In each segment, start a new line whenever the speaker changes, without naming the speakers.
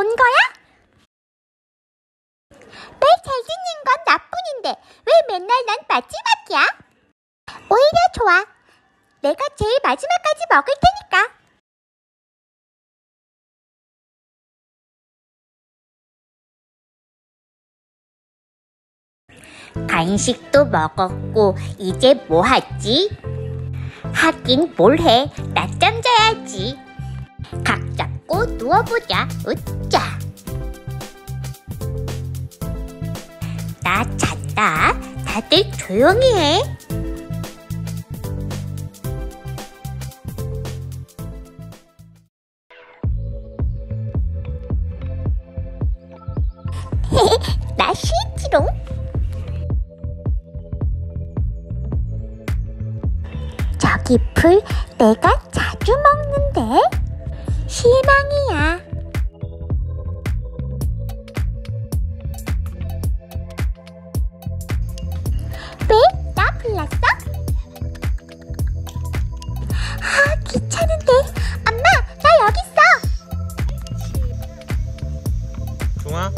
본 거야? 말 잘듣는 건 나뿐인데 왜 맨날 난 마지막이야? 오히려 좋아. 내가 제일 마지막까지 먹을 테니까. 간식도 먹었고 이제 뭐 하지? 하긴 뭘 해. 낮잠 자야지. 각 잡고 누워보자. 으짜. 나 잔다. 다들 조용히 해. 나 싫지롱. 저기 풀 내가 자주 먹는데 실망이야. 왜? 나 불렀어? 아, 귀찮은데. 엄마, 나 여기 있어.
종아?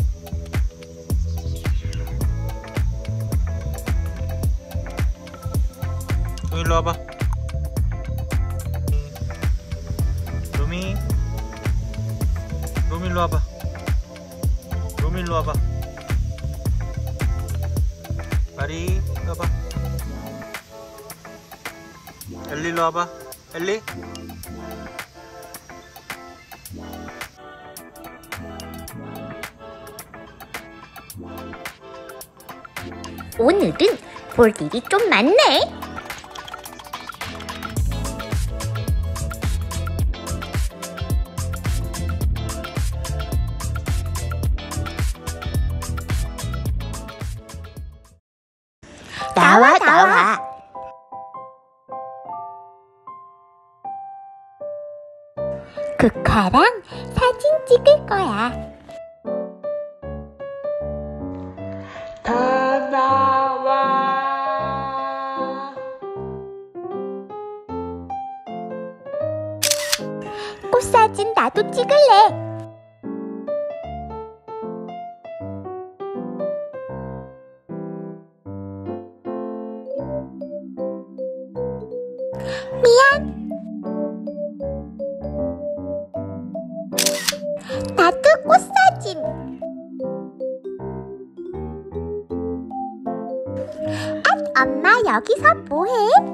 종 일로 와봐. 로미 일로 와봐. 로미 일로 와봐. 마리 일로 와봐. 엘리 일로 와봐. 엘리.
오늘은 볼 일이 좀 많네. 나와. 국화랑 사진 찍을 거야.
다 나와.
꽃사진 나도 찍을래. 미안. 나도 꽃사진. 엄마 여기서 뭐해?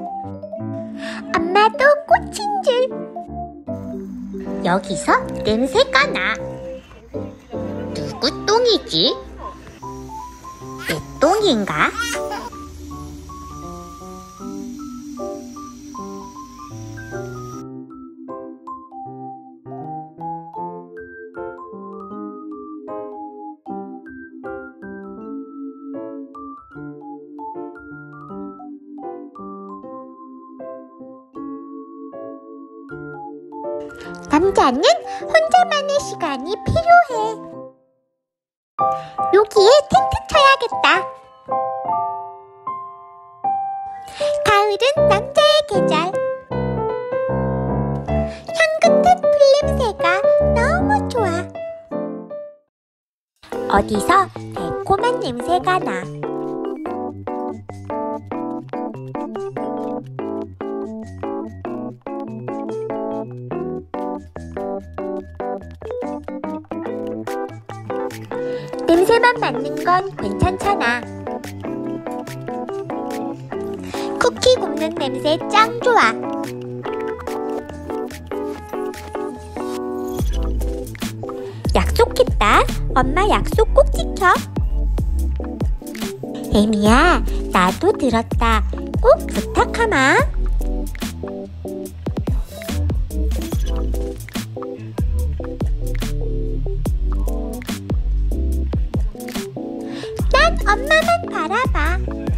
엄마도 꽃인 줄. 여기서 냄새가 나. 누구 똥이지? 내 똥인가? 남자는 혼자만의 시간이 필요해. 여기에 텐트 쳐야겠다. 가을은 남자의 계절. 향긋한 풀냄새가 너무 좋아. 어디서 달콤한 냄새가 나. 냄새만 맡는 건 괜찮잖아. 쿠키 굽는 냄새 짱 좋아. 약속했다. 엄마 약속 꼭 지켜. 에미야, 나도 들었다. 꼭 부탁하마. 난 엄마만 바라봐.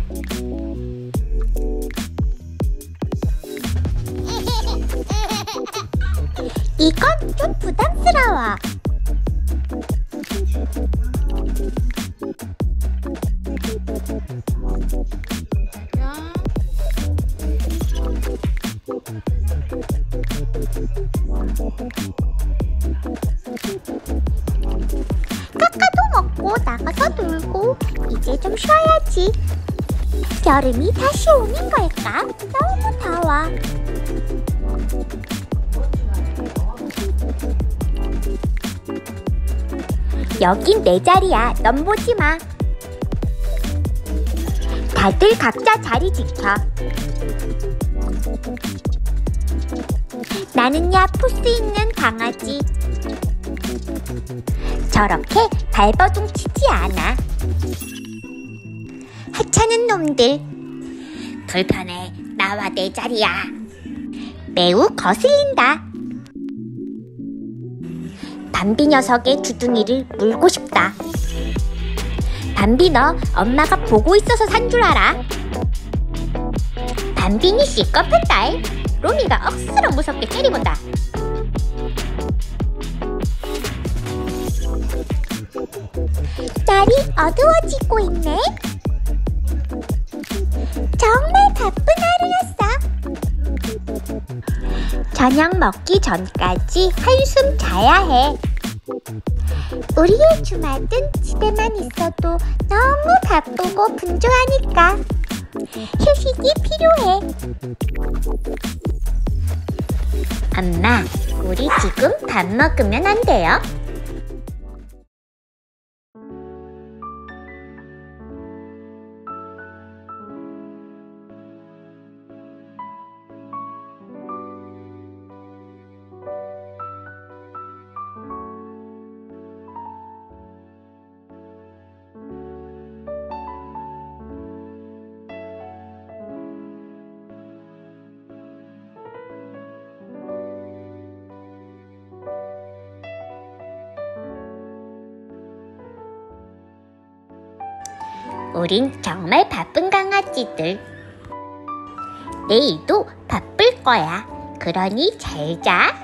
이건 좀 부담스러워. 이제 좀 쉬어야지. 여름이 다시 오는 걸까? 너무 더워. 여긴 내 자리야. 넌 보지 마. 다들 각자 자리 지켜. 나는야 포스 있는 강아지. 저렇게 발버둥 치지 않아. 하찮은 놈들. 불편해. 나와 내 자리야. 매우 거슬린다. 밤비 녀석의 주둥이를 물고 싶다. 밤비, 너 엄마가 보고 있어서 산 줄 알아? 밤비니 시꺼먼 딸. 로미가 억수로 무섭게 째려본다. 날이 어두워지고 있네. 정말 바쁜 하루였어. 저녁 먹기 전까지 한숨 자야 해. 우리의 주말은 집에만 있어도 너무 바쁘고 분주하니까 휴식이 필요해. 엄마, 우리 지금 밥 먹으면 안 돼요? 우린 정말 바쁜 강아지들. 내일도 바쁠 거야. 그러니 잘 자.